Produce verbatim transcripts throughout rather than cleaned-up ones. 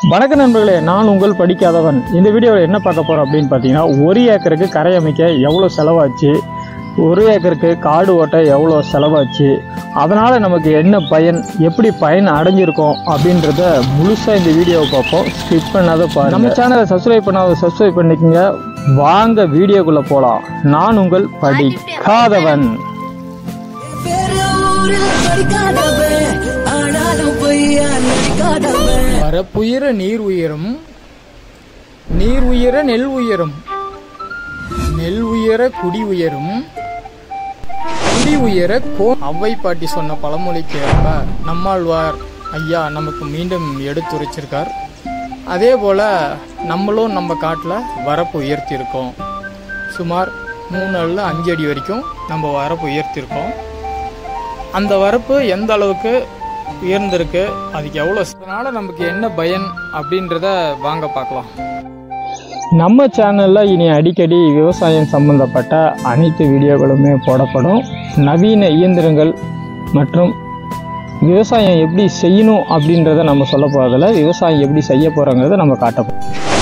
வணக்க நண்பர்களே, நான் உங்கள் படிக்காதவன். இந்த வீடியோவில் என்ன பார்க்க போகிறோம் அப்படின்னு பார்த்தீங்கன்னா, ஒரு ஏக்கருக்கு கரை அமைக்க எவ்வளோ செலவாச்சு, ஒரு ஏக்கருக்கு காடு ஓட்ட எவ்வளோ செலவாச்சு, அதனால் நமக்கு என்ன பயன், எப்படி பயன் அடைஞ்சிருக்கோம் அப்படின்றத முழுசாக இந்த வீடியோவை பார்ப்போம். ஸ்கிப் பண்ணாத பாருங்க. நம்ம சேனலை சப்ஸ்கிரைப் பண்ணாத சப்ஸ்கிரைப் பண்ணிக்கோங்க. வாங்க வீடியோக்குள்ளே போகலாம். நான் உங்கள் படிக்காதவன். வரப்புயிர நீர் உயரும், நீர் உயர நெல் உயரும், நெல் உயர குடி உயரும், குடி உயர கோ. அவ்வை பாட்டி சொன்ன பழமொழிக்கு ஏற்ப நம்மாழ்வார் ஐயா நமக்கு மீண்டும் எடுத்துரைச்சிருக்கார். அதே போல் நம்மளும் நம்ம காட்டில் வரப்பு உயர்த்தியிருக்கோம். சுமார் மூணு அல்ல அஞ்சு அடி வரைக்கும் நம்ம வரப்பு உயர்த்தியிருக்கோம். அந்த வரப்பு எந்த அளவுக்கு உயர்ந்திருக்கு, அதுக்கு எவ்வளோ, அதனால நமக்கு என்ன பயன் அப்படின்றத வாங்க பார்க்கலாம். நம்ம சேனலில் இனி அடிக்கடி விவசாயம் சம்பந்தப்பட்ட அனைத்து வீடியோக்களுமே போடப்படும். நவீன இயந்திரங்கள் மற்றும் விவசாயம் எப்படி செய்யணும் அப்படின்றத நம்ம சொல்ல போகிறதில்ல, விவசாயம் எப்படி செய்ய போகிறோங்கிறத நம்ம காட்டப்போம்.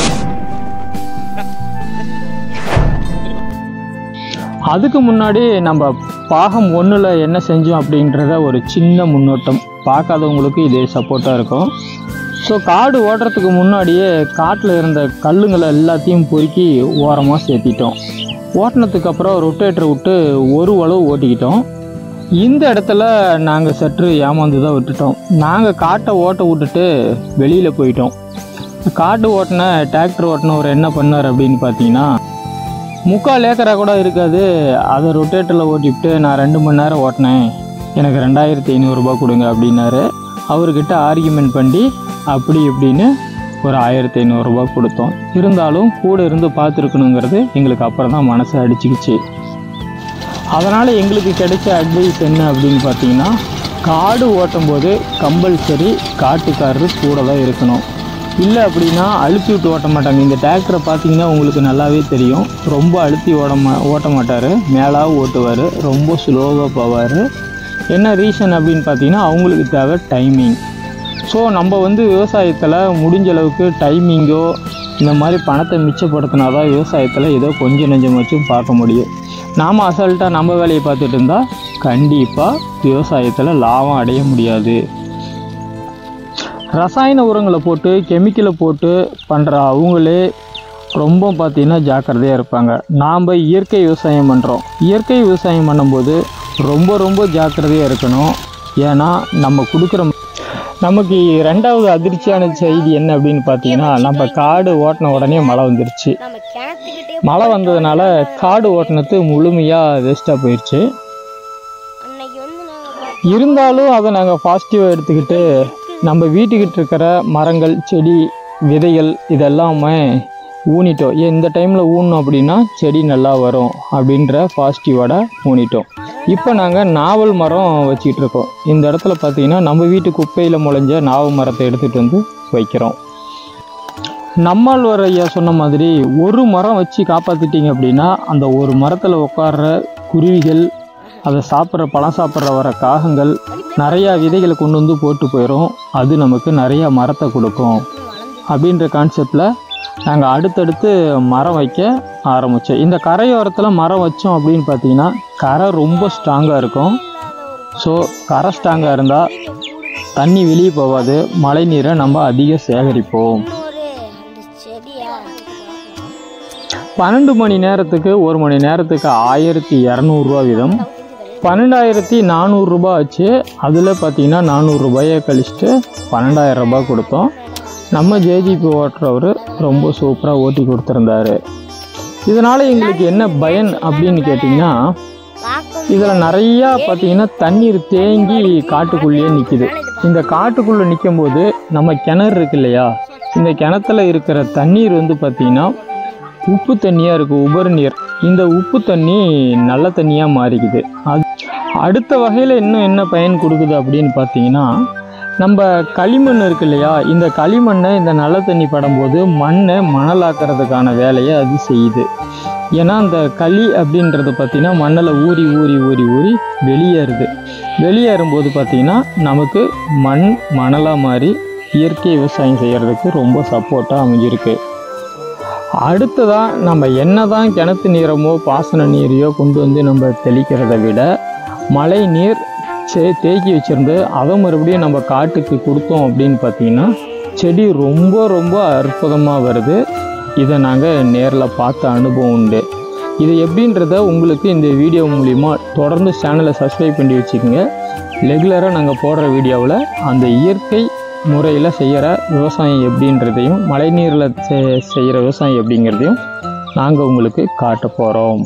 அதுக்கு முன்னாடி நம்ம பாகம் ஒன்றில் என்ன செஞ்சோம் அப்படின்றத ஒரு சின்ன முன்னோட்டம், பார்க்காதவங்களுக்கு இது சப்போர்ட்டாக இருக்கும். ஸோ காடு ஓட்டுறதுக்கு முன்னாடியே காட்டில் இருந்த கல்லுங்களை எல்லாத்தையும் பொறுக்கி ஓரமாக சேர்த்திட்டோம். ஓட்டினதுக்கப்புறம் ரொட்டேட்டர் விட்டு ஒரு உழவு ஓட்டிக்கிட்டோம். இந்த இடத்துல நாங்கள் சற்று ஏமாந்து தான் விட்டுட்டோம். நாங்கள் காட்டை ஓட்ட விட்டுட்டு வெளியில் போயிட்டோம். காட்டு ஓட்டின டிராக்டர் ஓட்டினவர் என்ன பண்ணார் அப்படின்னு பார்த்தீங்கன்னா, முக்கால் ஏக்கரா கூட இருக்காது, அதை ரொட்டேட்டரில் ஓட்டிவிட்டு நான் ரெண்டு மணி நேரம் ஓட்டினேன், எனக்கு ரெண்டாயிரத்தி ஐநூறுரூபா கொடுங்க அப்படின்னாரு. அவர்கிட்ட ஆர்கியூமெண்ட் பண்ணி அப்படி இப்படின்னு ஒரு ஆயிரத்தி ஐநூறுரூபா கொடுத்தோம். இருந்தாலும் கூட இருந்து பார்த்துருக்கணுங்கிறது எங்களுக்கு அப்புறம் தான் மனசை அடிச்சுக்கிச்சு. அதனால் எங்களுக்கு கிடைச்ச அட்வைஸ் என்ன அப்படின்னு பார்த்தீங்கன்னா, காடு ஓட்டும்போது கம்பல்சரி காட்டுக்காரரு கூட தான் இருக்கணும். இல்லை அப்படின்னா அழுத்தி விட்டு ஓட்ட மாட்டாங்க. இந்த டிராக்டரை பார்த்தீங்கன்னா உங்களுக்கு நல்லாவே தெரியும், ரொம்ப அழுத்தி ஓட மா ஓட்ட மாட்டார், மேலாக ஓட்டுவார், ரொம்ப ஸ்லோவாக போவார். என்ன ரீசன் அப்படின்னு பார்த்தீங்கன்னா, அவங்களுக்கு தேவை டைமிங். ஸோ நம்ம வந்து விவசாயத்தில் முடிஞ்ச அளவுக்கு டைமிங்கோ இந்த மாதிரி பணத்தை மிச்சப்படுத்தினா தான் விவசாயத்தில் ஏதோ கொஞ்சம் நெஞ்சமாச்சும் பார்க்க முடியும். நாம் அசால்ட்டாக நம்ம வேலையை பார்த்துட்டு இருந்தால் கண்டிப்பாக விவசாயத்தில் லாபம் அடைய முடியாது. ரசாயன உரங்களை போட்டு கெமிக்கலை போட்டு பண்ணுற அவங்களே ரொம்ப பார்த்திங்கன்னா ஜாக்கிரதையாக இருப்பாங்க. நாம் இயற்கை விவசாயம் பண்ணுறோம். இயற்கை விவசாயம் பண்ணும்போது ரொம்ப ரொம்ப ஜாக்கிரதையாக இருக்கணும். ஏன்னா நம்ம கொடுக்குற நமக்கு ரெண்டாவது அதிர்ச்சியான செய்தி என்ன அப்படின்னு பார்த்தீங்கன்னா, நம்ம காடு ஓட்டின உடனே மழை வந்துருச்சு. மழை வந்ததுனால காடு ஓட்டினது முழுமையாக வேஸ்ட்டாக போயிடுச்சு. இருந்தாலும் அதை நாங்கள் பாசிட்டிவாக எடுத்துக்கிட்டு நம்ம வீட்டுக்கிட்ட இருக்கிற மரங்கள், செடி, விதைகள் இதெல்லாமே ஊனிட்டோம். ஏன் இந்த டைமில் ஊனோம் அப்படின்னா செடி நல்லா வரும் அப்படின்ற பாசிட்டிவோட ஊனிட்டோம். இப்போ நாங்கள் நாவல் மரம் வச்சுக்கிட்டு இருக்கோம். இந்த இடத்துல பார்த்தீங்கன்னா நம்ம வீட்டு குப்பையில் முளைஞ்ச நாவல் மரத்தை எடுத்துகிட்டு வந்து வைக்கிறோம். நம்மாழ்வார் ஐயா சொன்ன மாதிரி ஒரு மரம் வச்சு காப்பாற்றிட்டீங்க அப்படின்னா அந்த ஒரு மரத்தில் உட்கார்ற குருவிகள், அதை சாப்பிட்ற பழம் சாப்பிட்ற வர காகங்கள் நிறையா விதைகளை கொண்டு வந்து போட்டு போயிடும். அது நமக்கு நிறையா மரத்தை கொடுக்கும் அப்படின்ற கான்செப்டில் நாங்கள் அடுத்தடுத்து மரம் வைக்க ஆரம்பித்தோம். இந்த கரையோரத்தில் மரம் வச்சோம் அப்படின்னு பார்த்தீங்கன்னா கரை ரொம்ப ஸ்ட்ராங்காக இருக்கும். ஸோ கரை ஸ்ட்ராங்காக இருந்தால் தண்ணி வெளியே போகாது, மழை நீரை நம்ம அதிக சேகரிப்போம். பன்னெண்டு மணி நேரத்துக்கு ஒரு மணி நேரத்துக்கு ஆயிரத்தி இரநூறுவா வீதம் பன்னெண்டாயிரத்தி நானூறுரூபா ஆச்சு. அதில் பார்த்தீங்கன்னா நானூறுரூபாயை கழிச்சிட்டு பன்னெண்டாயிரம் ரூபாய் கொடுத்தோம். நம்ம ஜேஜிபி ஓட்டுறவர் ரொம்ப சூப்பராக ஓட்டி கொடுத்துருந்தாரு. இதனால் எங்களுக்கு என்ன பயன் அப்படின்னு கேட்டிங்கன்னா, இதில் நிறையா பார்த்தீங்கன்னா தண்ணீர் தேங்கி காட்டுக்குள்ளேயே நிற்கிது. இந்த காட்டுக்குள்ளே நிற்கும் போது நம்ம கிணறு இருக்கு இல்லையா, இந்த கிணத்துல இருக்கிற தண்ணீர் வந்து பார்த்திங்கன்னா உப்பு தண்ணியாக இருக்குது, உபரி நீர். இந்த உப்பு தண்ணி நல்ல தண்ணியாக மாறிக்குது. அது அடுத்த வகையில் இன்னும் என்ன பயன் கொடுக்குது அப்படின்னு பார்த்தீங்கன்னா, நம்ம களிமண் இருக்கு இல்லையா, இந்த களிமண்ணை இந்த நல்ல தண்ணி படும்போது மண்ணை மணலாக்கிறதுக்கான வேலையை அது செய்யுது. ஏன்னா அந்த களி அப்படின்றது பார்த்திங்கன்னா மண்ணில் ஊறி ஊறி ஊறி ஊறி வெளியேறுது. வெளியேறும்போது பார்த்திங்கன்னா நமக்கு மண் மணலாக மாறி இயற்கை விவசாயம் செய்கிறதுக்கு ரொம்ப சப்போர்ட்டாக அமைஞ்சிருக்கு. அடுத்ததாக நம்ம என்ன தான் கிணத்து நீரமோ பாசன நீரையோ கொண்டு வந்து நம்ம தெளிக்கிறத விட மழை நீர் சே தேக்கி வச்சுருந்து அதை மறுபடியும் நம்ம காட்டுக்கு கொடுத்தோம் அப்படின்னு பார்த்திங்கன்னா செடி ரொம்ப ரொம்ப அற்புதமாக வருது. இதை நாங்கள் நேரில் பார்த்த அனுபவம் உண்டு. இது எப்படின்றத உங்களுக்கு இந்த வீடியோ மூலிமா தொடர்ந்து சேனலை சப்ஸ்கிரைப் பண்ணி வச்சுக்கோங்க. ரெகுலராக நாங்கள் போடுற வீடியோவில் அந்த இயற்கை முறையில் செய்கிற விவசாயம் எப்படின்றதையும் மழை நீரில் செய்கிற விவசாயம் எப்படிங்கிறதையும் நாங்கள் உங்களுக்கு காட்ட போகிறோம்.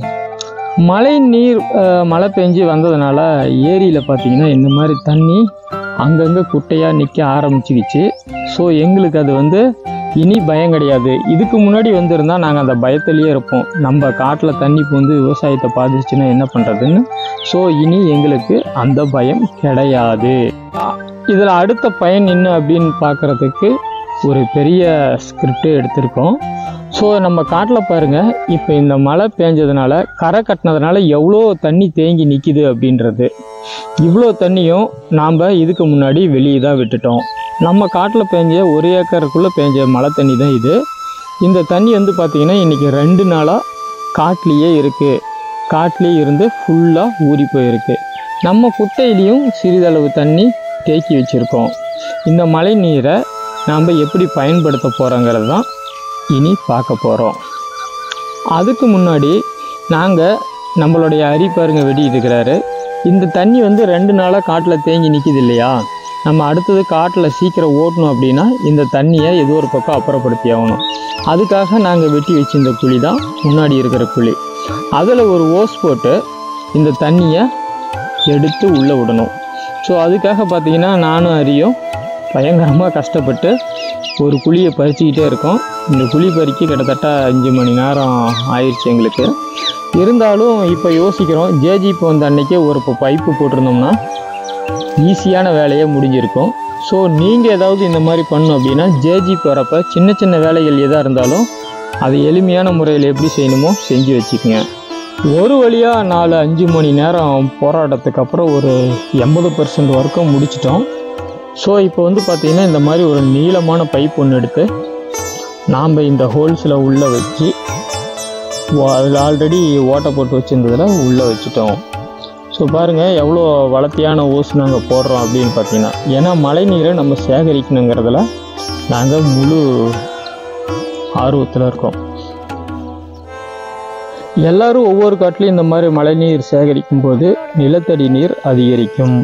மழை நீர் மழை பெஞ்சு வந்ததுனால ஏரியில் பார்த்திங்கன்னா இந்த மாதிரி தண்ணி அங்கங்கே குட்டையாக நிற்க ஆரம்பிச்சிக்கிச்சு. ஸோ எங்களுக்கு அது வந்து இனி பயம் கிடையாது. இதுக்கு முன்னாடி வந்திருந்தால் நாங்கள் அந்த பயத்திலேயே இருப்போம், நம்ம காட்டில் தண்ணி பூந்து விவசாயத்தை பாதிச்சுன்னா என்ன பண்ணுறதுன்னு. ஸோ இனி எங்களுக்கு அந்த பயம் கிடையாது. இதில் அடுத்த பயன் என்ன அப்படின்னு பார்க்குறதுக்கு ஒரு பெரிய ஸ்கிரிப்டு எடுத்திருக்கோம். ஸோ நம்ம காட்டில் பாருங்கள், இப்போ இந்த மழை பெஞ்சதுனால கரை கட்டினதுனால எவ்வளோ தண்ணி தேங்கி நிற்கிது அப்படின்றது. இவ்வளோ தண்ணியும் நாம் இதுக்கு முன்னாடி வெளியே தான் விட்டுட்டோம். நம்ம காட்டில் பெஞ்ச ஒரு ஏக்கருக்குள்ளே பெஞ்ச மழை தண்ணி தான் இது. இந்த தண்ணி வந்து பார்த்திங்கன்னா இன்றைக்கி ரெண்டு நாளாக காட்டிலேயே இருக்குது. காட்டிலேயே இருந்து ஃபுல்லாக ஊறி போயிருக்கு. நம்ம குட்டையிலையும் சிறிதளவு தண்ணி தேக்கி வச்சுருக்கோம். இந்த மழை நீரை நாம் எப்படி பயன்படுத்த போகிறோங்கிறது தான் இனி பார்க்க போகிறோம். அதுக்கு முன்னாடி நாங்கள் நம்மளுடைய அரிப்பாருங்க வெட்டிகிட்டு இருக்கிறாரு. இந்த தண்ணி வந்து ரெண்டு நாளாக காட்டில் தேங்கி நிற்கிது இல்லையா, நம்ம அடுத்தது காட்டில் சீக்கிரம் ஓட்டணும் அப்படின்னா இந்த தண்ணியை ஏதோ ஒரு பக்கம் அப்புறப்படுத்தி ஆகணும். அதுக்காக நாங்கள் வெட்டி வச்சிருந்த குழி தான் முன்னாடி இருக்கிற குழி. அதில் ஒரு ஓஸ் போட்டு இந்த தண்ணியை எடுத்து உள்ளே விடணும். ஸோ அதுக்காக பார்த்திங்கன்னா நானும் அரியும் பயங்கரமாக கஷ்டப்பட்டு ஒரு குழியை பறிச்சுக்கிட்டே இருக்கோம். இந்த குழி பறிக்க கிட்டத்தட்ட அஞ்சு மணி நேரம் ஆயிடுச்சு எங்களுக்கு. இருந்தாலும் இப்போ யோசிக்கிறோம், ஜேஜிபி வந்த அன்றைக்கே ஒரு இப்போ பைப்பு போட்டிருந்தோம்னா ஈஸியான வேலையே முடிஞ்சிருக்கும். ஸோ நீங்கள் ஏதாவது இந்த மாதிரி பண்ணணும் அப்படின்னா ஜேஜிபி வரப்போ சின்ன சின்ன வேலைகள் எதாக இருந்தாலும் அதை எளிமையான முறையில் எப்படி செய்யணுமோ செஞ்சு வச்சுக்கோங்க. ஒரு வழியாக நாலு அஞ்சு மணி நேரம் போராட்டத்துக்கு அப்புறம் ஒரு எண்பது பர்சன்ட் ஒர்க்கும் முடிச்சிட்டோம். ஸோ இப்போ வந்து பார்த்திங்கன்னா இந்த மாதிரி ஒரு நீளமான பைப் ஒன்று எடுத்து நாம் இந்த ஹோல்ஸில் உள்ளே வச்சு அதில் ஆல்ரெடி ஓட்டை போட்டு வச்சுருந்ததில் உள்ளே வச்சுட்டோம். ஸோ பாருங்கள் எவ்வளோ வளர்த்தியான ஓஸ் நாங்கள் போடுறோம் அப்படின்னு பார்த்தீங்கன்னா, ஏன்னா மழை நீரை நம்ம சேகரிக்கணுங்கிறதுல நாங்கள் முழு ஆர்வத்தில் இருக்கோம். எல்லோரும் ஒவ்வொரு காட்டிலையும் இந்த மாதிரி மழை நீர் சேகரிக்கும் போது நிலத்தடி நீர் அதிகரிக்கும்.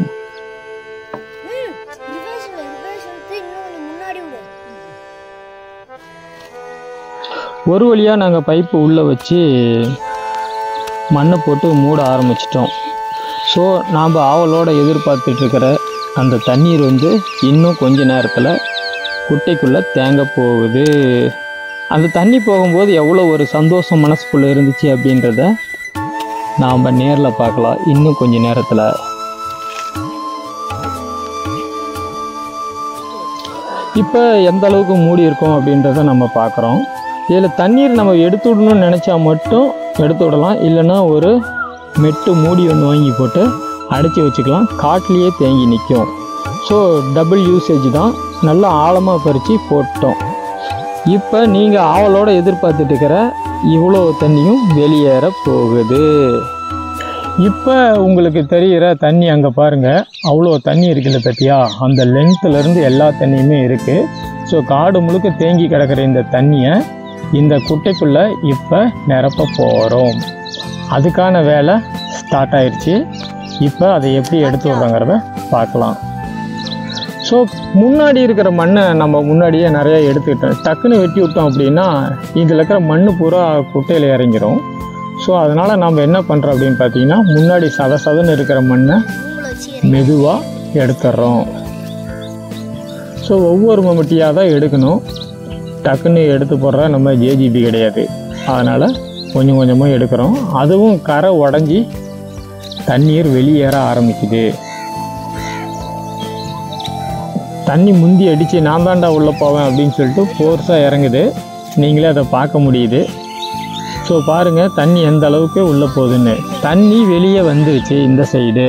ஒரு வழியாக நாங்கள் பைப்பு உள்ளே வச்சு மண்ணை போட்டு மூட ஆரம்பிச்சிட்டோம். ஸோ நாம் ஆவலோடு எதிர்பார்த்துட்ருக்கிற அந்த தண்ணீர் வந்து இன்னும் கொஞ்ச நேரத்தில் குட்டைக்குள்ளே தேங்க போகுது. அந்த தண்ணி போகும்போது எவ்வளோ ஒரு சந்தோஷம் மனசுக்குள்ளே இருந்துச்சு அப்படின்றத நாம் நேரில் பார்க்கலாம் இன்னும் கொஞ்ச நேரத்தில். இப்போ எந்த அளவுக்கு மூடி இருக்கோம் அப்படின்றத நம்ம பார்க்குறோம். இதில் தண்ணீர் நம்ம எடுத்து விடணும்னு நினச்சா மட்டும் எடுத்து விடலாம், இல்லைன்னா ஒரு மெட்டு மூடி ஒன்று வாங்கி போட்டு அடைச்சி வச்சுக்கலாம். காட்டிலேயே தேங்கி நிற்கும். ஸோ டபுள் யூசேஜ் தான். நல்லா ஆழமாக பறித்து போட்டோம். இப்போ நீங்கள் ஆவலோடு எதிர்பார்த்துட்டு இருக்கிற இவ்வளோ தண்ணியும் வெளியேற போகுது. இப்போ உங்களுக்கு தெரிகிற தண்ணி அங்கே பாருங்கள், அவ்வளோ தண்ணி இருக்குல்ல பற்றியா, அந்த லென்த்துலேருந்து எல்லா தண்ணியுமே இருக்குது. ஸோ காடு முழுக்க தேங்கி கிடக்கிற இந்த தண்ணியை இந்த குட்டைக்குள்ளே இப்போ நிரப்ப போகிறோம். அதுக்கான வேலை ஸ்டார்ட் ஆயிடுச்சு. இப்போ அதை எப்படி எடுத்து விடுறோங்கிறத பார்க்கலாம். ஸோ முன்னாடி இருக்கிற மண்ணை நம்ம முன்னாடியே நிறையா எடுத்துக்கிட்டோம். டக்குன்னு வெட்டி விட்டோம் அப்படின்னா இதில் இருக்கிற மண் பூரா குட்டையில் இறங்கிடும். ஸோ அதனால் நம்ம என்ன பண்ணுறோம் அப்படின்னு பார்த்தீங்கன்னா, முன்னாடி சத சதன்னு இருக்கிற மண்ணை மெதுவாக எடுத்துடுறோம். ஸோ ஒவ்வொரு மம்முட்டியாக தான் எடுக்கணும். டக்குன்னு எடுத்து போடுற நம்ம ஜேஜிபி கிடையாது. அதனால் கொஞ்சம் கொஞ்சமாக எடுக்கிறோம். அதுவும் கரை உடஞ்சி தண்ணீர் வெளியேற ஆரம்பிக்குது. தண்ணி முந்தி அடித்து நான் தாண்டா உள்ளே போவேன் அப்படின்னு சொல்லிட்டு ஃபோர்ஸாக இறங்குது. நீங்களே அதை பார்க்க முடியுது. ஸோ பாருங்கள் தண்ணி எந்த அளவுக்கு உள்ளே போகுதுன்னு. தண்ணி வெளியே வந்துருச்சு இந்த சைடு.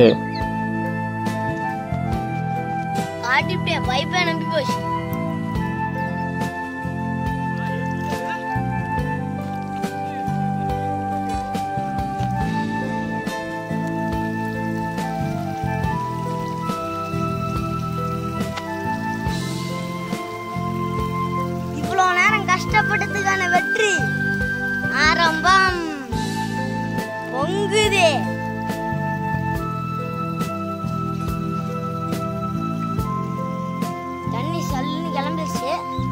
நமக்கான வெற்றி ஆரம்பம் பொங்குதே. தண்ணி சல்லுன்னு கிளம்பிடுச்சு.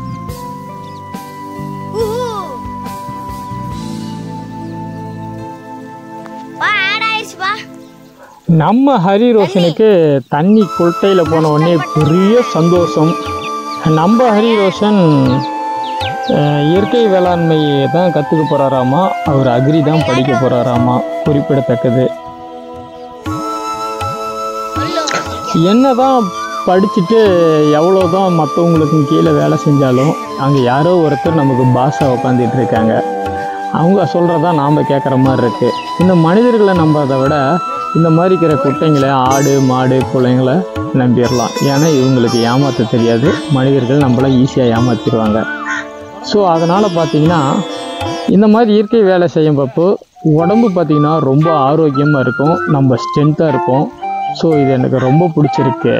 நம்ம ஹரி ரோஷனுக்கு தண்ணி குட்டையில் போன உடனே பெரிய சந்தோஷம். நம்ம ஹரி ரோஷன் இயற்கை வேளாண்மையை தான் கற்றுக்க போகிறாராமா. அவர் அக்ரி தான் படிக்க போகிறாராமா, குறிப்பிடத்தக்கது. என்ன தான் படிச்சுட்டு எவ்வளோ தான் மற்றவங்களுக்கு கீழே வேலை செஞ்சாலும் அங்கே யாரோ ஒருத்தர் நமக்கு பாஸாக உட்காந்துட்டு இருக்காங்க. அவங்க சொல்கிறதான் நாம் கேட்குற மாதிரி இருக்குது. இந்த மனிதர்களை நம்புறதை விட இந்த மாதிரி இருக்கிற குட்டைங்களை, ஆடு மாடு பிள்ளைங்களை நம்பிடலாம். ஏன்னா இவங்களுக்கு ஏமாற்ற தெரியாது. மனிதர்கள் நம்மளை ஈஸியாக ஏமாற்றிடுவாங்க. ஸோ அதனால் பார்த்திங்கன்னா இந்த மாதிரி இயற்கை வேலை செய்யும்பப்போ உடம்பு பார்த்திங்கன்னா ரொம்ப ஆரோக்கியமாக இருக்கும், நம்ம ஸ்ட்ரென்த்தாக இருப்போம். ஸோ இது எனக்கு ரொம்ப பிடிச்சிருக்கு.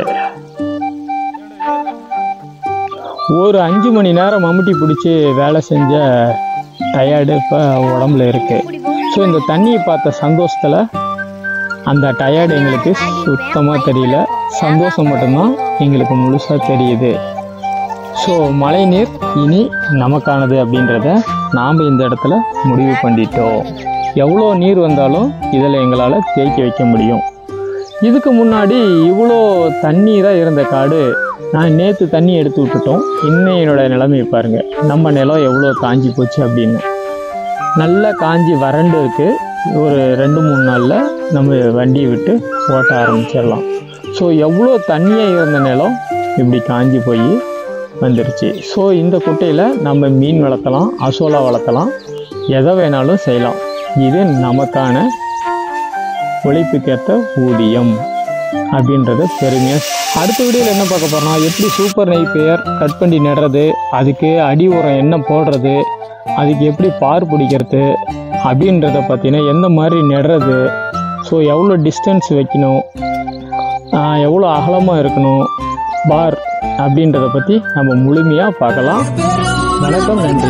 ஒரு அஞ்சு மணி நேரம் மம்முட்டி பிடிச்சி வேலை செஞ்ச டயர்டு இப்போ உடம்புல இருக்குது. ஸோ இந்த தண்ணியை பார்த்த சந்தோஷத்தில் அந்த டயர்டு எங்களுக்கு சுத்தமாக தெரியல, சந்தோஷம் மட்டும்தான் எங்களுக்கு முழுசாக தெரியுது. ஸோ மழை நீர் இனி நமக்கானது அப்படின்றத நாம் இந்த இடத்துல முடிவு பண்ணிட்டோம். எவ்வளோ நீர் வந்தாலும் இதில் எங்களால் தேக்கி வைக்க முடியும். இதுக்கு முன்னாடி இவ்வளோ தண்ணீராக இருந்த காடு நான் நேற்று தண்ணி எடுத்து விட்டுட்டோம். இன்னும் என்னோடய நிலைமையை பாருங்கள், நம்ம நிலம் எவ்வளோ காஞ்சி போச்சு அப்படின்னு. நல்லா காஞ்சி வறண்டு இருக்குது. ஒரு ரெண்டு மூணு நாளில் நம்ம வண்டியை விட்டு ஓட்ட ஆரம்பிச்சிடலாம். ஸோ எவ்வளோ தண்ணியாக இருந்த நிலம் இப்படி காஞ்சி போய் வந்துருச்சு. ஸோ இந்த குட்டையில் நம்ம மீன் வளர்த்தலாம், அசோலா வளர்த்தலாம், எதை வேணாலும் செய்யலாம். இது நமக்கான உழைப்புக்கேற்ற ஊதியம் அப்படின்றத பெருமையாக. அடுத்த வீடியோவில் என்ன பார்க்க போகிறோம்னா, எப்படி சூப்பர் நெய்ப்பேர் கட் பண்ணி நடுறது, அதுக்கு அடி உரம் என்ன போடுறது, அதுக்கு எப்படி பார் பிடிக்கிறது அப்படின்றத பார்த்தீங்கன்னா எந்த மாதிரி நடுறது, ஸோ எவ்வளோ டிஸ்டன்ஸ் வைக்கணும், எவ்வளோ அகலமாக இருக்கணும் பார் அப்படின்றத பற்றி நம்ம முழுமையாக பார்க்கலாம். வணக்கம், நன்றி.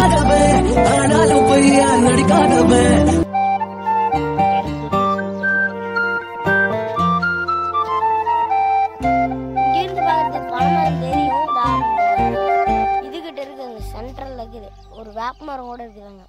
ஒரு வேப்ப மரம் கூட இருக்குதாங்க,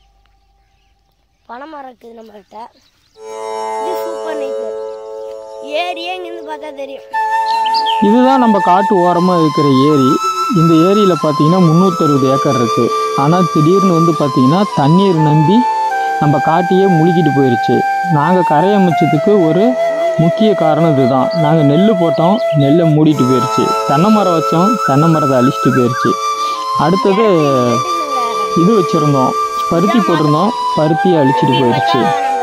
பனை மரம் இருக்குது நம்மகிட்ட. இது சூப்பர் நெய்ப்பேர். ஏரியே இங்கேருந்து பார்த்தா தெரியும். இதுதான் நம்ம காட்டு ஓரமாக இருக்கிற ஏரி. இந்த ஏரியில் பார்த்தீங்கன்னா முந்நூற்றறுபது ஏக்கர் இருக்குது. ஆனால் திடீர்னு வந்து பார்த்திங்கன்னா தண்ணீர் நம்பி நம்ம காட்டையே முழுகிட்டு போயிடுச்சு. நாங்கள் கரையமைச்சதுக்கு ஒரு முக்கிய காரணம் இதுதான். நாங்கள் நெல் போட்டோம், நெல்லை மூடிட்டு போயிடுச்சு. தென்னை மரம் வச்சோம், தென்னை மரத்தை அழிச்சிட்டு போயிடுச்சு. அடுத்தது இது வச்சுருந்தோம், பருத்தி போட்டிருந்தோம், பருத்தியை அழிச்சிட்டு போயிடுச்சு.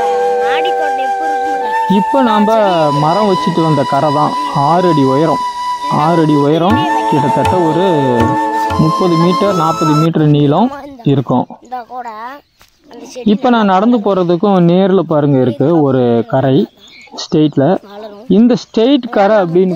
இப்போ நாம் மரம் வச்சுட்டு வந்த கரை தான் ஆறு அடி உயரம். ஆறு அடி உயரம் கிட்டத்தட்ட ஒரு முப்பது மீட்டர் நாற்பது மீட்டர் நீளம் இருக்கும். இப்போ நான் நடந்து போகிறதுக்கும் நேரில் பாருங்கள் இருக்குது ஒரு கரை ஸ்ட்ரெயிட்டில். இந்த ஸ்ட்ரெயிட் கரை அப்படின்னு